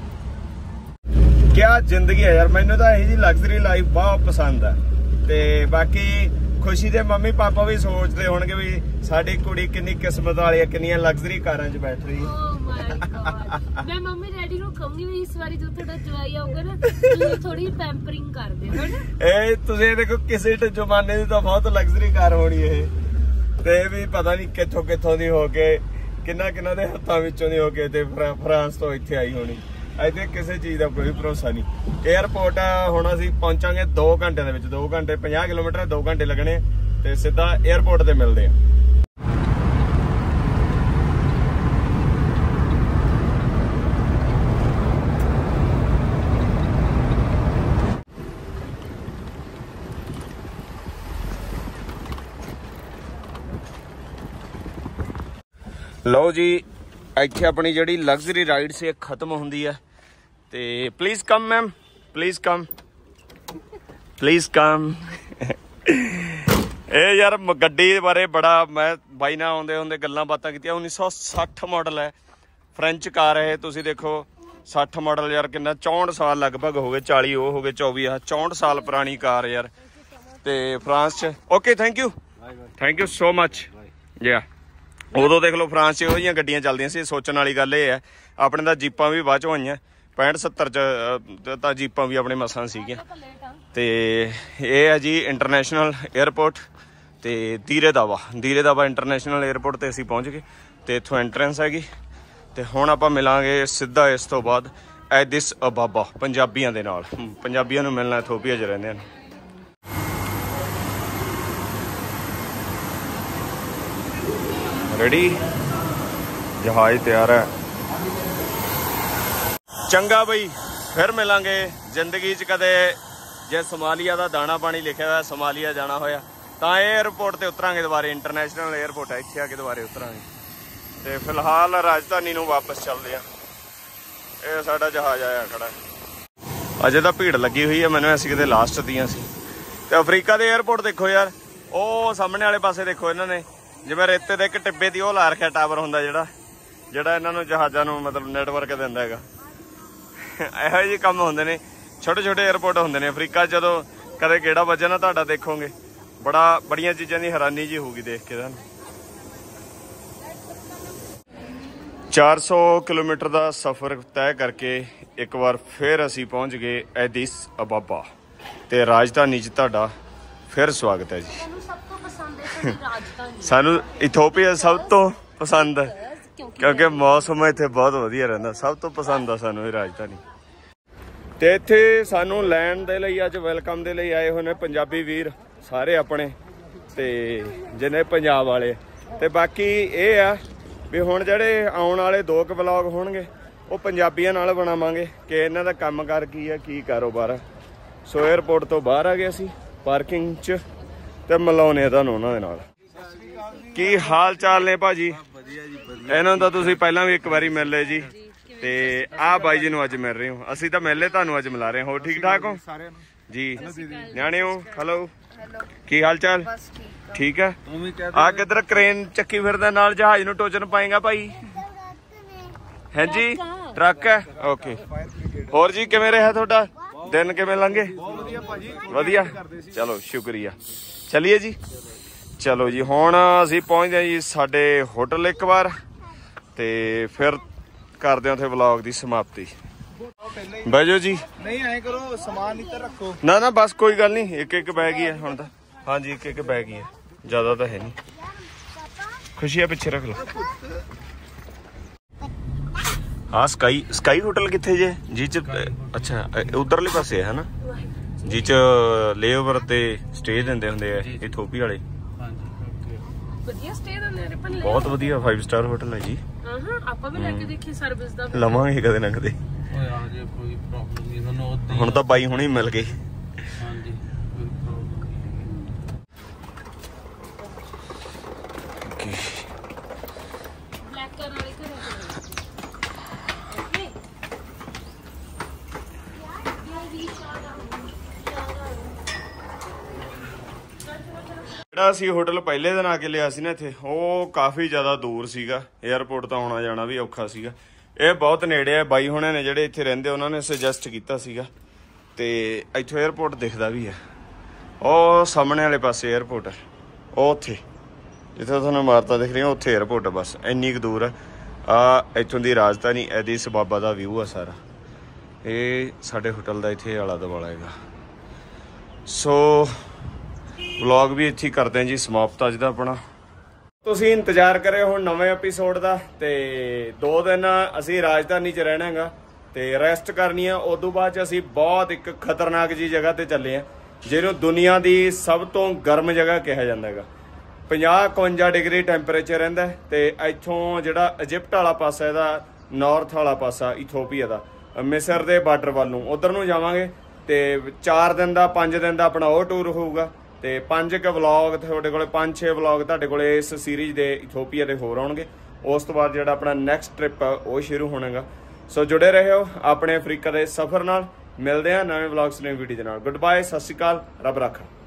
ਕਿਆ ਜ਼ਿੰਦਗੀ ਹੈ ਯਾਰ, ਮੈਨੂੰ ਤਾਂ ਇਹੀ ਜੀ ਲਗਜ਼ਰੀ ਲਾਈਫ ਬਹੁਤ ਪਸੰਦ ਆ। ਤੇ ਬਾਕੀ ਖੁਸ਼ੀ ਦੇ ਮੰਮੀ ਪਾਪਾ ਵੀ ਸੋਚਦੇ ਹੋਣਗੇ ਵੀ ਸਾਡੀ ਕੁੜੀ ਕਿੰਨੀ ਕਿਸਮਤ ਵਾਲੀ ਹੈ, ਕਿੰਨੀਆਂ ਲਗਜ਼ਰੀ ਕਾਰਾਂ 'ਚ ਬੈਠ ਰਹੀ ਹੈ। ਮੈਂ ਮੰਮੀ ਡੈਡੀ ਨੂੰ ਕਹੂੰਗੀ ਵੀ ਇਸ ਵਾਰੀ ਜੋ ਤੁਹਾਡਾ ਜਵਾਈ ਆਊਗਾ ਨਾ ਤੁਸੀਂ ਥੋੜੀ ਪੈਂਪਰਿੰਗ ਕਰ ਦਿਓ ਹਨਾ। ਇਹ ਤੁਸੀਂ ਦੇਖੋ ਕਿਸੇ ਜ਼ਮਾਨੇ ਦੀ ਤਾਂ ਬਹੁਤ ਲਗਜ਼ਰੀ ਕਾਰ ਹੋਣੀ ਇਹ, ਤੇ ਵੀ ਪਤਾ ਨਹੀਂ ਕਿੱਥੋਂ ਕਿੱਥੋਂ ਦੀ ਹੋ ਕੇ ਕਿੰਨਾ ਦੇ ਹੱਥਾਂ ਵਿੱਚੋਂ ਦੀ ਹੋ ਕੇ ਤੇ ਫਰਾਂਸ ਤੋਂ ਇੱਥੇ ਆਈ ਹੋਣੀ। ਇੱਥੇ ਕਿਸੇ ਚੀਜ਼ ਦਾ ਕੋਈ ਭਰੋਸਾ ਨਹੀਂ। ਏਅਰਪੋਰਟ ਹੁਣ ਅਸੀਂ ਪਹੁੰਚਾਂਗੇ 2 ਘੰਟਿਆਂ ਦੇ ਵਿੱਚ। 2 ਘੰਟੇ 50 ਕਿਲੋਮੀਟਰ 2 ਘੰਟੇ ਲੱਗਣੇ ਤੇ ਸਿੱਧਾ ਏਅਰਪੋਰਟ ਤੇ ਮਿਲਦੇ ਆ। ਲਓ ਜੀ, ਇੱਥੇ ਆਪਣੀ ਜਿਹੜੀ ਲਗਜ਼ਰੀ ਰਾਈਡ ਸੀ ਖਤਮ ਹੁੰਦੀ ਹੈ। ਤੇ please come ma'am, please come, please come. ਇਹ ਯਾਰ ਗੱਡੀ ਬਾਰੇ ਬੜਾ ਮੈਂ ਬਾਈ ਨਾਲ ਆਉਂਦੇ ਹੁੰਦੇ ਗੱਲਾਂ ਬਾਤਾਂ ਕੀਤੀਆਂ। 1960 ਮਾਡਲ ਹੈ, ਫਰੈਂਚ ਕਾਰ ਹੈ। ਤੁਸੀਂ ਦੇਖੋ 60 ਮਾਡਲ ਯਾਰ, ਕਿੰਨਾ 64 ਸਾਲ ਲਗਭਗ ਹੋ ਗਏ। 40 ਉਹ ਹੋ ਗਏ, 24 ਆ, 64 ਸਾਲ ਪੁਰਾਣੀ ਕਾਰ ਯਾਰ। ਤੇ ਫਰਾਂਸ 'ਚ okay, thank you so much. Yeah ਉਦੋਂ ਦੇਖ ਲਓ ਫਰਾਂਸ 'ਚ ਇਹੋ ਜਿਹੀਆਂ ਗੱਡੀਆਂ ਚੱਲਦੀਆਂ ਸੀ। ਸੋਚਣ ਵਾਲੀ ਗੱਲ ਇਹ ਹੈ, ਆਪਣੇ ਤਾਂ ਜੀਪਾਂ ਵੀ ਬਾਅਦ 'ਚੋਂ ਆਈਆਂ। 65-70 'ਚ ਤਾਂ ਜੀਪਾਂ ਵੀ ਆਪਣੇ ਮਸਾਂ ਸੀਗੀਆਂ। ਤੇ ਇਹ ਹੈ ਜੀ ਇੰਟਰਨੈਸ਼ਨਲ ਏਅਰਪੋਰਟ ਤੇ ਦੀਰੇ ਦਾਵਾ ਇੰਟਰਨੈਸ਼ਨਲ ਏਅਰਪੋਰਟ ਤੇ ਅਸੀਂ ਪਹੁੰਚ ਗਏ। ਤੇ ਇੱਥੋਂ ਐਂਟਰੈਂਸ ਹੈਗੀ। ਤੇ ਹੁਣ ਆਪਾਂ ਮਿਲਾਂਗੇ ਸਿੱਧਾ ਇਸ ਤੋਂ ਬਾਅਦ ਐਡਿਸ ਅਬਾਬਾ ਪੰਜਾਬੀਆਂ ਦੇ ਨਾਲ। ਪੰਜਾਬੀਆਂ ਨੂੰ ਮਿਲਣਾ ਇਥੋਪੀਆ 'ਚ ਰਹਿੰਦੇ ਹਨ। ਰੈਡੀ, ਜਹਾਜ਼ ਤਿਆਰ ਹੈ। ਚੰਗਾ ਬਈ, ਫਿਰ ਮਿਲਾਂਗੇ ਜ਼ਿੰਦਗੀ 'ਚ ਕਦੇ। ਜੇ ਸੋਮਾਲੀਆ ਦਾ ਦਾਣਾ ਪਾਣੀ ਲਿਖਿਆ ਹੋਇਆ, ਸੋਮਾਲੀਆ ਜਾਣਾ ਹੋਇਆ ਤਾਂ ਇਹ ਏਅਰਪੋਰਟ ਤੇ ਉਤਰਾਂਗੇ ਦੁਬਾਰੇ। ਇੰਟਰਨੈਸ਼ਨਲ ਏਅਰਪੋਰਟ ਹੈ, ਇੱਥੇ ਆ ਕੇ ਦੁਬਾਰੇ ਉਤਰਾਂਗੇ। ਤੇ ਫਿਲਹਾਲ ਰਾਜਧਾਨੀ ਨੂੰ ਵਾਪਸ ਚੱਲਦੇ ਆ। ਇਹ ਸਾਡਾ ਜਹਾਜ਼ ਆਇਆ ਖੜਾ। ਅਜੇ ਤਾਂ ਭੀੜ ਲੱਗੀ ਹੋਈ ਹੈ, ਮੈਨੂੰ ਅਸੀਂ ਕਿਤੇ ਲਾਸਟ ਦੀਆਂ ਸੀ। ਤੇ ਅਫਰੀਕਾ ਦੇ ਏਅਰਪੋਰਟ ਦੇਖੋ ਯਾਰ, ਉਹ ਸਾਹਮਣੇ ਵਾਲੇ ਪਾਸੇ ਦੇਖੋ, ਇਹਨਾਂ ਨੇ ਜਿਵੇਂ ਰੇਤੇ ਦੇ ਇੱਕ ਟਿੱਬੇ ਦੀ ਉਹ ਲਾ ਰੱਖਿਆ ਟਾਵਰ ਹੁੰਦਾ ਜਿਹੜਾ ਇਹਨਾਂ ਨੂੰ ਜਹਾਜ਼ਾਂ ਨੂੰ ਮਤਲਬ ਨੈਟਵਰਕ ਦਿੰਦਾ ਹੈਗਾ। ਇਹੋ ਜਿਹੇ ਕੰਮ ਹੁੰਦੇ ਨੇ, ਛੋਟੇ ਛੋਟੇ ਏਅਰਪੋਰਟ ਹੁੰਦੇ ਨੇ ਅਫਰੀਕਾ। ਜਦੋਂ ਕਦੇ ਗੇੜਾ ਵੱਜਾ ਨਾ ਤੁਹਾਡਾ ਦੇਖੋਗੇ, ਬੜੀਆਂ ਚੀਜ਼ਾਂ ਦੀ ਹੈਰਾਨੀ ਜੀ ਹੋਊਗੀ ਦੇਖ ਕੇ ਤੁਹਾਨੂੰ। 400 ਕਿਲੋਮੀਟਰ ਦਾ ਸਫ਼ਰ ਤੈਅ ਕਰਕੇ ਇੱਕ ਵਾਰ ਫਿਰ ਅਸੀਂ ਪਹੁੰਚ ਗਏ ਐਡਿਸ ਅਬਾਬਾ ਤੇ ਰਾਜਧਾਨੀ 'ਚ ਤੁਹਾਡਾ ਫਿਰ ਸਵਾਗਤ ਹੈ ਜੀ। ਸਾਨੂੰ ਇਥੋਪੀਆ ਸਭ ਤੋਂ ਪਸੰਦ ਹੈ ਕਿਉਂਕਿ ਮੌਸਮ ਇੱਥੇ ਬਹੁਤ ਵਧੀਆ ਰਹਿੰਦਾ। ਸਭ ਤੋਂ ਪਸੰਦ ਆ ਸਾਨੂੰ ਇਹ ਰਾਜਧਾਨੀ। ਤੇ ਇੱਥੇ ਸਾਨੂੰ ਲੈਣ ਦੇ ਲਈ, ਅੱਜ ਵੈਲਕਮ ਦੇ ਲਈ ਆਏ ਹੋਏ ਨੇ ਪੰਜਾਬੀ ਵੀਰ ਸਾਰੇ ਆਪਣੇ, ਤੇ ਜਿਹਨੇ ਪੰਜਾਬ ਵਾਲੇ। ਤੇ ਬਾਕੀ ਇਹ ਆ ਵੀ ਹੁਣ ਜਿਹੜੇ ਆਉਣ ਵਾਲੇ 2 ਵਲੌਗ ਹੋਣਗੇ ਉਹ ਪੰਜਾਬੀਆਂ ਨਾਲ ਬਣਾਵਾਂਗੇ ਕਿ ਇਹਨਾਂ ਦਾ ਕੰਮਕਾਰ ਕੀ ਹੈ, ਕੀ ਕਾਰੋਬਾਰ ਹੈ। ਸੋ ਏਅਰਪੋਰਟ ਤੋਂ ਬਾਹਰ ਆ ਗਏ ਅਸੀਂ ਪਾਰਕਿੰਗ 'ਚ ਤੇ ਮਿਲਾਉਣੇ ਆ ਤੁਹਾਨੂੰ ਉਹਨਾਂ ਦੇ ਨਾਲ। ਕੀ ਹਾਲ ਚਾਲ ਨੇ ਭਾਜੀ? ਇਹਨਾਂ ਦਾ ਤੁਸੀਂ ਪਹਿਲਾਂ ਵੀ ਇੱਕ ਵਾਰੀ ਮਿਲ ਲਏ ਜੀ। ਤੇ ਆਹ ਬਾਈ ਜੀ ਨੂੰ ਅੱਜ ਮਿਲ ਰਹੇ ਹੋ। ਅਸੀਂ ਤਾਂ ਮਿਲੇ, ਤੁਹਾਨੂੰ ਅੱਜ ਮਿਲਾ ਰਹੇ ਹਾਂ। ਹੋਰ ਠੀਕ ਠਾਕ ਹੋ ਜੀ? ਨਿਆਣੇ ਹੋ? ਹੈਲੋ, ਕੀ ਹਾਲ ਚਾਲ? ਠੀਕ ਹੈ। ਆ ਕਿੱਧਰ ਕ੍ਰੇਨ ਚੱਕੀ ਫਿਰਦਾ ਨਾਲ ਜਹਾਜ਼ ਨੂੰ ਟੋਚਨ ਪਾਏਗਾ ਭਾਈ? ਹਾਂਜੀ, ਟਰੱਕ ਹੈ। ਓਕੇ, ਹੋਰ ਜੀ ਕਿਵੇਂ ਰਿਹਾ ਤੁਹਾਡਾ ਦਿਨ? ਕਿਵੇਂ ਲੰਘੇ? ਵਧੀਆ, ਚਲੋ ਸ਼ੁਕਰੀਆ। ਚਲਿਏ ਜੀ, ਚਲੋ ਜੀ ਹੁਣ ਅਸੀਂ ਪਹੁੰਚਦੇ ਹਾਂ ਜੀ ਸਾਡੇ ਹੋਟਲ। ਇੱਕ ਵਾਰ ਤੇ ਫਿਰ ਕਰਦੇ ਹਾਂ ਉੱਥੇ ਵਲੌਗ ਦੀ ਸਮਾਪਤੀ। ਬਹਿ ਜਾਓ ਜੀ। नहीं आए करो सामान इधर रखो। ਨਾ ਬਸ ਕੋਈ ਗੱਲ ਨਹੀਂ, ਇੱਕ ਇੱਕ ਬੈਗ ਹੀ ਹੈ ਹੁਣ ਤਾਂ। ਹਾਂਜੀ ਇੱਕ ਇੱਕ ਬੈਗ ਹੀ ਹੈ, ਜ਼ਿਆਦਾ ਤਾਂ ਹੈ ਨਹੀਂ। ਖੁਸ਼ੀਆ ਪਿੱਛੇ ਰੱਖ ਲਓ। ਹਾਂ ਸਕਾਈ ਹੋਟਲ ਕਿੱਥੇ ਜੇ ਜੀ ਚ? ਅੱਛਾ ਉਧਰਲੇ ਪਾਸੇ ਹੈ ਨਾ, ਜੀ ਚ ਲੇਓਵਰ ਤੇ ਸਟੇ ਦਿੰਦੇ ਹੁੰਦੇ ਆ ਇਥੋਪੀਆ ਵਾਲੇ। ਵਧੀਆ ਸਟੇ ਦਿੰਦੇ ਨੇ ਪਰ ਬਹੁਤ ਵਧੀਆ 5 ਸਟਾਰ ਹੋਟਲ ਹੈ ਜੀ। ਹਾਂ ਆਪਾਂ ਵੀ ਲੈ ਕੇ ਦੇਖੀ ਸਰਵਿਸ ਦਾ। ਲਵਾਂਗੇ ਕਦੇ ਨਾ ਕਦੇ। कोई प्रॉब्लम नहीं दोनों ਹੁਣ ਤਾਂ ਬਾਈ ਹੁਣੇ ਮਿਲ ਗਏ। हाँ जी कोई प्रॉब्लम नहीं। ਬਲੈਕ ਕਰਨ ਵਾਲੇ ਘਰੇ ਓਕੇ ਜਿਹੜਾ ਅਸੀਂ ਹੋਟਲ ਪਹਿਲੇ ਦਿਨ ਆ ਕੇ ਲਿਆ ਸੀ ਨਾ ਇੱਥੇ, ਉਹ ਕਾਫੀ ਜ਼ਿਆਦਾ ਦੂਰ ਸੀਗਾ। 에ਅਰਪੋਰਟ ਤਾਂ ਆਉਣਾ ਜਾਣਾ ਵੀ ਔਖਾ ਸੀਗਾ। ਇਹ ਬਹੁਤ ਨੇੜੇ ਆ। ਬਾਈ ਹੁਣਾਂ ਨੇ ਜਿਹੜੇ ਇੱਥੇ ਰਹਿੰਦੇ ਉਹਨਾਂ ਨੇ ਸੁਜੈਸਟ ਕੀਤਾ ਸੀਗਾ, ਤੇ ਇੱਥੋਂ 에ਅਰਪੋਰਟ ਦਿਖਦਾ ਵੀ ਹੈ। ਉਹ ਸਾਹਮਣੇ ਵਾਲੇ ਪਾਸੇ 에ਅਰਪੋਰਟ ਹੈ, ਉਹ ਉੱਥੇ ਜਿੱਥੇ ਤੁਹਾਨੂੰ ਇਮਾਰਤਾਂ ਦਿਖ ਰਹੀਆਂ ਉੱਥੇ 에ਅਰਪੋਰਟ ਹੈ। ਬਸ ਇੰਨੀ ਕੁ ਦੂਰ ਹੈ। ਆ ਇੱਥੋਂ ਦੀ ਰਾਜਧਾਨੀ ਐਡੀਸ ਅਬਾਬਾ ਦਾ ਵਿਊ ਆ ਸਾਰਾ। ਇਹ ਸਾਡੇ ਹੋਟਲ ਦਾ ਇੱਥੇ ਆਲਾ ਦੁਆਲਾ ਹੈਗਾ। ਸੋ ਵਲੌਗ ਵੀ ਇੱਥੇ ਕਰਦੇ ਹਾਂ ਜੀ ਸਮਾਪਤ ਅੱਜ ਦਾ ਆਪਣਾ। ਤੁਸੀਂ ਇੰਤਜ਼ਾਰ ਕਰਿਓ ਹੁਣ ਨਵੇਂ ਐਪੀਸੋਡ ਦਾ। ਤੇ 2 ਦਿਨ ਅਸੀਂ ਰਾਜਧਾਨੀ 'ਚ ਰਹਿਣਾ ਹੈਗਾ ਤੇ ਰੈਸਟ ਕਰਨੀ ਆ। ਉਦੋਂ ਬਾਅਦ 'ਚ ਅਸੀਂ ਬਹੁਤ ਇੱਕ ਖਤਰਨਾਕ ਜੀ ਜਗ੍ਹਾ ਤੇ ਚੱਲੇ ਆ, ਜਿਹਨੂੰ ਦੁਨੀਆ ਦੀ ਸਭ ਤੋਂ ਗਰਮ ਜਗ੍ਹਾ ਕਿਹਾ ਜਾਂਦਾ ਹੈਗਾ। 50-51 ਡਿਗਰੀ ਟੈਂਪਰੇਚਰ ਰਹਿੰਦਾ ਤੇ ਇੱਥੋਂ ਜਿਹੜਾ ਇਜਿਪਟ ਵਾਲਾ ਪਾਸਾ, ਇਹਦਾ ਨਾਰਥ ਵਾਲਾ ਪਾਸਾ ਇਥੋਪੀਆ ਦਾ, ਮਿਸਰ ਦੇ ਬਾਰਡਰ ਵੱਲ ਨੂੰ, ਉਧਰ ਨੂੰ ਜਾਵਾਂਗੇ। ਤੇ 4 ਦਿਨ ਦਾ 5 ਦਿਨ ਦਾ ਆਪਣਾ ਉਹ ਟੂਰ ਹੋਊਗਾ। ਤੇ 5 ਕੁ ਵਲੌਗ ਤੁਹਾਡੇ ਕੋਲੇ, 5-6 ਵਲੌਗ ਤੁਹਾਡੇ ਕੋਲੇ ਇਸ ਸੀਰੀਜ਼ ਦੇ ਇਥੋਪੀਆ ਦੇ ਹੋਰ ਆਉਣਗੇ। ਉਸ ਤੋਂ ਬਾਅਦ ਜਿਹੜਾ ਆਪਣਾ ਨੈਕਸਟ ਟ੍ਰਿਪ ਆ ਉਹ ਸ਼ੁਰੂ ਹੋਣਾਗਾ। ਸੋ ਜੁੜੇ ਰਹੋ ਆਪਣੇ ਅਫਰੀਕਾ ਦੇ ਸਫ਼ਰ ਨਾਲ। ਮਿਲਦੇ ਆ ਨਵੇਂ ਵਲੌਗਸ ਨਵੀਂ ਵੀਡੀਓ ਦੇ ਨਾਲ। ਗੁੱਡ ਬਾਏ, ਸਤਿ ਸ਼੍ਰੀ ਅਕਾਲ, ਰੱਬ ਰਾਖਾ।